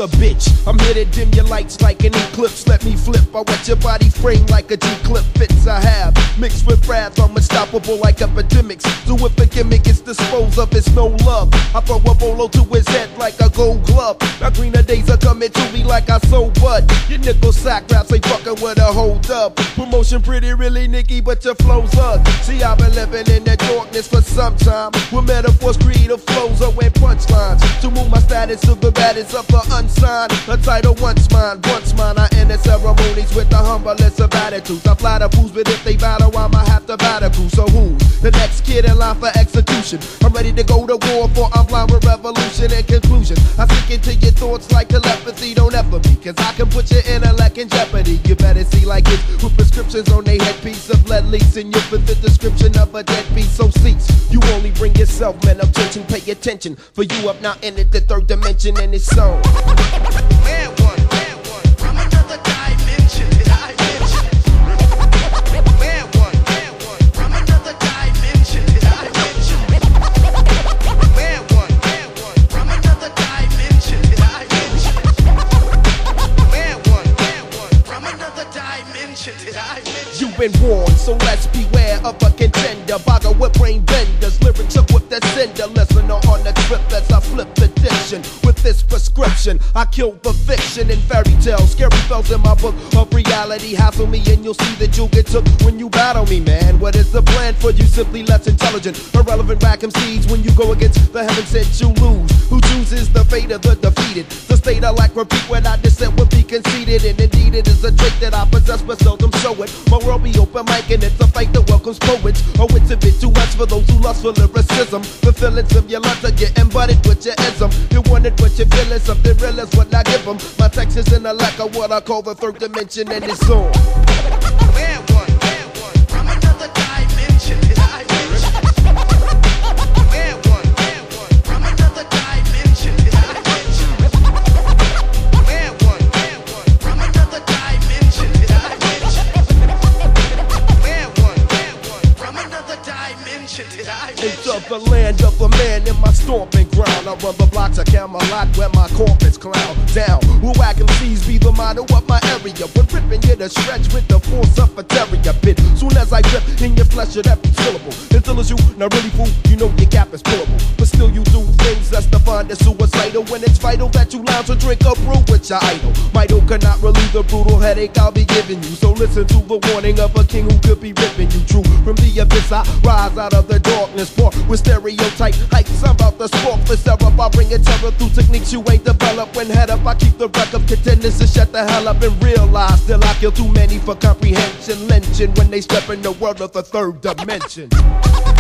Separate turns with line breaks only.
a bitch. I'm here to dim your lights like an eclipse. Let me flip, I wet your body frame like a G-clip. Fits I have, mixed with wrath, I'm unstoppable like epidemics. So if a gimmick is disposed of, it's no love. I throw a bolo to his head like a gold glove. Now greener days are coming to me like I sold bud. Your nickel sack raps ain't fucking with a hold up. Promotion pretty really nicky, but your flow's up. See, I've been living in the darkness for some time, with metaphors, creative flows, or and punchlines. To move my status to the baddest of the unsigned. A title once mine. I enter ceremonies with the humblest of attitudes. I fly the fools, but if they battle, I'ma have to battle crew. So who's the next kid in line for execution? I'm ready to go to war, for I'm blind with revolution and conclusion. I sink into your thoughts like telepathy, don't ever me, cause I can put your intellect in jeopardy. You better see like it, with prescriptions on they headpiece of lead leaks, and you fit the description of a deadbeat. So cease, you only bring yourself, man, I'm teaching, pay attention. For you up now in the third dimension, and it's so man one, from another dimension, dimension. Man one, from another dimension, dimension. Man one, from another dimension, dimension. Man one, from another dimension, dimension. You've been warned, so let's beware of a contender. Bogger with brain benders, lyrics up with that sender. Listen on the trip as I flip the diction. With this prescription, I kill the fiction in fairy tales. Scary spells in my book of reality. Hassle me and you'll see that you'll get took when you battle me, man. What is the plan for you? Simply less intelligent, irrelevant rack MCs. When you go against the heaven sent, you lose. Who chooses the fate of the defeated? The state I like repeat when I dissent would be conceited. And indeed it is a trait that I possess but seldom show it. My world be open mic and it's a fight that welcomes poets. Oh, it's a bit too much for those who lust for lyricism. The feelings of your love are getting butted with your ism. You want it but you feel it, something real is what I give them. My text is in a lack of what I call the third dimension, and it's on. Man one, from another dimension, dimension. Man one, from another dimension, dimension. Man one, from another dimension, dimension. Man one, from another dimension, dimension. Into the land of the man in my stomping ground. I run the blocks of Camelot where my corpus clown down. Who I can seize be the motto of my area. When ripping you to stretch with the force of a terrier bit. Soon as I grip in your flesh of every syllable. Until it's you, not really fool, you know your gap is pullable. But still you do things that's defined as suicidal. When it's vital that you lounge or drink a brew with your idol. Mido cannot relieve the brutal headache I'll be giving you. So listen to the warning of a king who could be ripping you true. From the abyss I rise out of the darkness, poor with stereotype hikes. I'm about to spark the syrup. I bring a terror through techniques you ain't developed. When head up I keep the wreck of contenders to shut the hell up and realize still I kill too many for comprehension. Lynching when they step in the world of the third dimension.